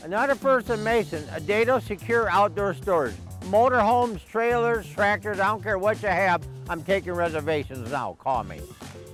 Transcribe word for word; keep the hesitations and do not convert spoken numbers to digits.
Another person Mason, Adado Secure Outdoor Storage. Motorhomes, trailers, tractors, I don't care what you have, I'm taking reservations now. Call me.